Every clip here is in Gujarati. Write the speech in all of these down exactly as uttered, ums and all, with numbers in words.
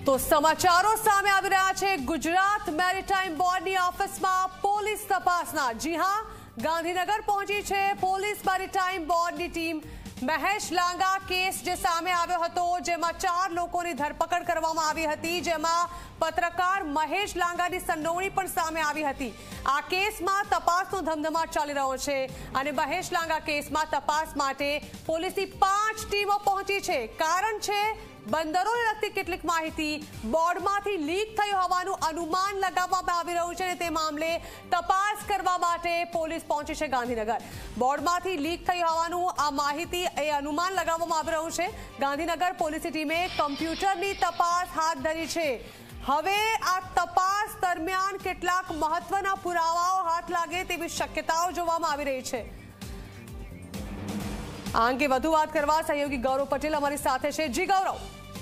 તો સમાચારો સામે આવી રહ્યા છે ગુજરાત મેરીટાઈમ બોર્ડની ઓફિસમાં પોલીસ તપાસના। જી હા, ગાંધીનગર પહોંચી છે પોલીસ મેરીટાઈમ બોર્ડની ટીમ। મહેશ લાંગા કેસ જે સામે આવ્યો હતો, જેમાં ચાર લોકોની ધરપકડ કરવામાં આવી હતી, જેમાં પત્રકાર મહેશ લાંગાની સંડોવણી પણ સામે આવી હતી। આ કેસમાં તપાસનો ધમધમાટ ચાલી રહ્યો છે અને મહેશ લાંગા કેસમાં તપાસ માટે પોલીસની પાંચ ટીમો પહોંચી છે। કારણ છે બંદરોને લગતી કેટલીક માહિતી બોર્ડમાંથી લીક થઈ હોવાનું અનુમાન લગાવવામાં આવી રહ્યું છે અને તે મામલે તપાસ કરવા માટે પોલીસ પહોંચી છે ગાંધીનગર। બોર્ડમાંથી લીક થઈ હોવાનું આ માહિતી એ અનુમાન લગાવવામાં આવી રહ્યું છે। ગાંધીનગર પોલીસની ટીમે કમ્પ્યુટરની તપાસ હાથ ધરી છે। હવે આ તપાસ દરમિયાન કેટલાક મહત્વના પુરાવાઓ હાથ લાગે તેવી શક્યતાઓ જોવામાં આવી રહી છે। આ અંગે વધુ વાત કરવા સહયોગી ગૌરવ પટેલ અમારી સાથે છે। જી ગૌરવ,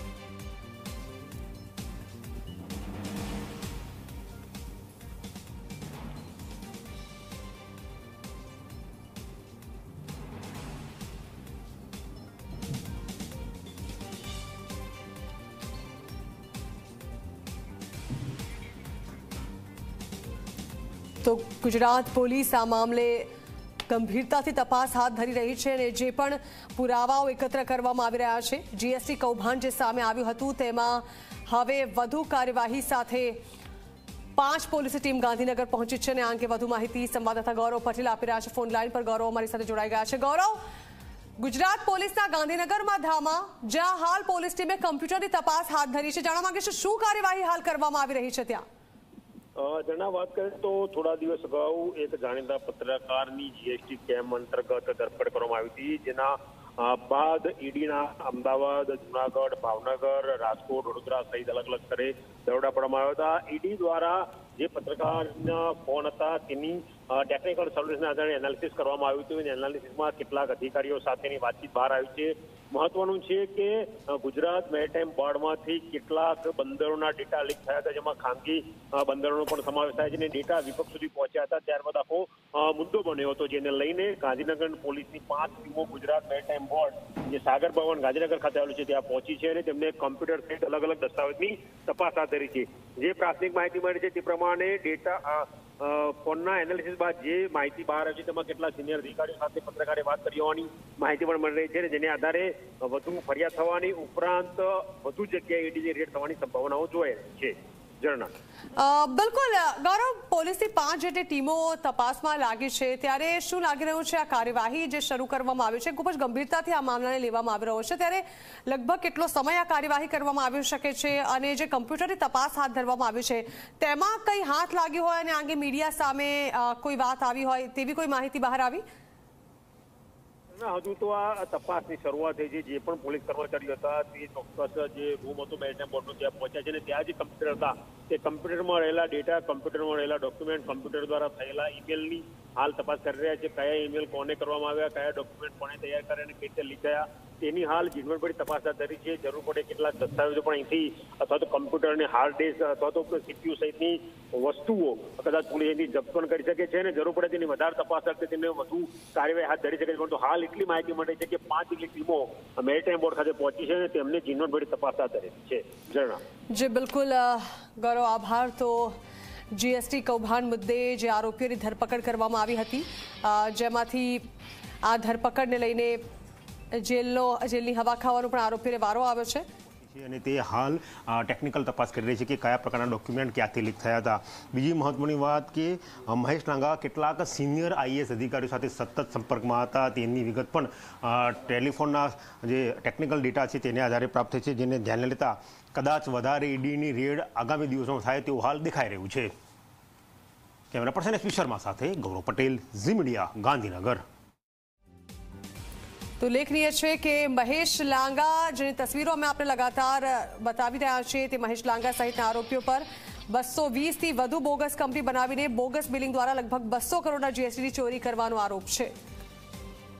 તો ગુજરાત પોલીસ આ મામલે ગંભીરતાથી તપાસ હાથ ધરી રહી છે અને જે પણ પુરાવાઓ એકત્ર કરવામાં આવી રહ્યા છે, જીએસટી કૌભાંડ જે સામે આવ્યું હતું તેમાં હવે વધુ કાર્યવાહી સાથે પાંચ પોલીસ ટીમ ગાંધીનગર પહોંચી છે અને આ અંગે વધુ માહિતી સંવાદદાતા ગૌરવ પટેલ આપી રહ્યા છે। ફોન લાઈન પર ગૌરવ અમારી સાથે જોડાઈ ગયા છે। ગૌરવ, ગુજરાત પોલીસના ગાંધીનગરમાં ધામા, જ્યાં હાલ પોલીસ ટીમે કમ્પ્યુટરની તપાસ હાથ ધરી છે, જાણવા માંગે છે શું કાર્યવાહી હાલ કરવામાં આવી રહી છે ત્યાં? જણા વાત કરીએ તો થોડા દિવસ અગાઉ એક જાણીતા પત્રકારની જીએસટી કેમ અંતર્ગત ધરપકડ કરવામાં આવી હતી, જેના બાદ ઈડીના અમદાવાદ, જુનાગઢ, ભાવનગર, રાજકોટ, વડોદરા સહિત અલગ અલગ સ્થળે દરોડા પાડવામાં આવ્યા હતા। ઈડી દ્વારા જે પત્રકારના ફોન હતા તેની ટેકનિકલ સોલ્યુશનના આધારે એનાલિસિસ કરવામાં આવ્યું હતું અને એનાલિસિસમાં કેટલાક અધિકારીઓ સાથેની વાતચીત બહાર આવી છે। મહત્વનું છે કે ગુજરાત મેરીટાઈમ બોર્ડમાંથી કેટલાક બંદરોના ડેટા લીક થયા હતા, જેમાં ખાનગી બંદરોનો પણ સમાવેશ થાય છે અને ડેટા વિપક્ષ સુધી પહોંચ્યા હતા। ત્યારબાદ આખો મુદ્દો બન્યો હતો, જેને લઈને ગાંધીનગર પોલીસની પાંચ ટીમો ગુજરાત મેરીટાઈમ બોર્ડ જે સાગર ભવન ગાંધીનગર ખાતે આવેલું છે ત્યાં પહોંચી છે અને તેમને કોમ્પ્યુટર સહિત અલગ અલગ દસ્તાવેજની તપાસ હાથ ધરી છે। જે પ્રાથમિક માહિતી મળી છે તે પ્રમાણે ડેટા ફોનના એનાલિસિસ બાદ જે માહિતી બહાર આવી છે તેમાં કેટલાક સિનિયર અધિકારીઓ સાથે પત્રકારે વાત કરી હોવાની માહિતી પણ મળી રહી છે, જેને આધારે વધુ ફરિયાદ થવાની ઉપરાંત વધુ જગ્યાએ ઈડીની રેડ થવાની સંભાવનાઓ જોઈ રહી છે। બિલકુલ ગૌરવ, પોલીસની પાંચ જેટલી ટીમો તપાસમાં લાગી છે, ત્યારે શું લાગી રહ્યું છે આ કાર્યવાહી જે શરૂ કરવામાં આવી છે, ખૂબ જ ગંભીરતાથી આ મામલાને લેવામાં આવી રહ્યો છે, ત્યારે લગભગ કેટલો સમય આ કાર્યવાહી કરવામાં આવી શકે છે અને જે કમ્પ્યુટરની તપાસ હાથ ધરવામાં આવી છે તેમાં કંઈ હાથ લાગ્યો હોય અને આગે મીડિયા સામે કોઈ વાત આવી હોય તેવી કોઈ માહિતી બહાર આવી? હજુ તો આ તપાસની શરૂઆત થઈ છે। જે પણ પોલીસ કર્મચારીઓ હતા તે ચોક્કસ જે રૂમ હતો મેરીટાઈમ બોર્ડનો ત્યાં પહોંચ્યા છે અને ત્યાં જે કમ્પ્યુટર હતા તે કમ્પ્યુટરમાં રહેલા ડેટા, કમ્પ્યુટરમાં રહેલા ડોક્યુમેન્ટ, કમ્પ્યુટર દ્વારા થયેલા ઈમેલની હાલ તપાસ કરી રહ્યા છે। કયા ઈમેલ કોને કરવામાં આવ્યા, કયા ડોક્યુમેન્ટ કોને તૈયાર કર્યા અને કઈ રીતે લીક થયા તેની હાલ ઝીણવટભરી તપાસ હાથ ધરી છે। જરૂર પડે કેટલાક દસ્તાવેજો પણ અહીંથી અથવા તો કમ્પ્યુટરની હાર્ડ ડિસ્ક અથવા તો સીપીયુ સહિતની વસ્તુઓ કદાચ પોલીસ અહીંથી જપ્ત પણ કરી શકે છે અને જરૂર પડે તેની વધારે તપાસ કરશે તેને વધુ કાર્યવાહી હાથ ધરી શકે છે। પરંતુ હાલ એટલી માહિતી મળે છે કે પાંચ જેટલી ટીમો મેરીટાઈમ બોર્ડ ખાતે પહોંચી છે અને તેમને ઝીણવટભરી તપાસ હાથ ધરી છે। ઝરણા જી બિલકુલ ગૌરવ, આભાર। તો જીએસટી કૌભાંડ મુદ્દે જે આરોપીઓની ધરપકડ કરવામાં આવી હતી, જેમાંથી આ ધરપકડને લઈને જેલનો જેલની હવા ખાવાનો પણ આરોપીને વારો આવ્યો છે અને તે હાલ ટેકનિકલ તપાસ કરી રહી છે કે કયા પ્રકારના ડોક્યુમેન્ટ ક્યાંથી લીક થયા હતા। બીજી મહત્વની વાત કે મહેશ લાંગા કેટલાક સિનિયર આઈએએસ અધિકારીઓ સાથે સતત સંપર્કમાં હતા, તેની વિગત પણ ટેલિફોનના જે ટેકનિકલ ડેટા છે તેને આધારે પ્રાપ્ત થઈ છે, જેને ધ્યાને લેતા કદાચ વધારે ઈડીની રેડ આગામી દિવસોમાં થાય તેવું હાલ દેખાઈ રહ્યું છે। કેમેરા પર્સન એસ શર્મા સાથે ગૌરવ પટેલ, ઝી મીડિયા, ગાંધીનગર। તો ઉલ્લેખનીય છે કે મહેશ લાંગા, જેની તસવીરો અમે આપણે લગાતાર બતાવી રહ્યા છીએ, તે મહેશ લાંગા સહિતના આરોપીઓ પર બસો વીસથી વધુ બોગસ કંપની બનાવીને બોગસ બિલિંગ દ્વારા લગભગ બસો કરોડના જીએસટીની ચોરી કરવાનો આરોપ છે।